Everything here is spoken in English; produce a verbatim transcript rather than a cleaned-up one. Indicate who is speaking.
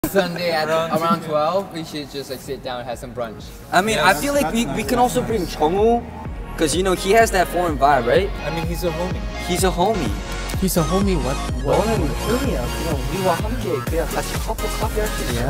Speaker 1: Sunday at around twelve, we should just like sit down and have some brunch.
Speaker 2: I mean,
Speaker 3: Yeah,
Speaker 2: I
Speaker 3: that's-
Speaker 2: feel like
Speaker 3: that's
Speaker 2: we,
Speaker 3: nice.
Speaker 2: we can also bring jungwoo, because you know he has that foreign vibe, right?
Speaker 3: I mean, he's a homie.
Speaker 2: He's a homie.
Speaker 4: He's a homie. What? What?
Speaker 2: 너는 형이야. 그냥 우리와 함께 그냥 같이 커플 카페 할 수 있어.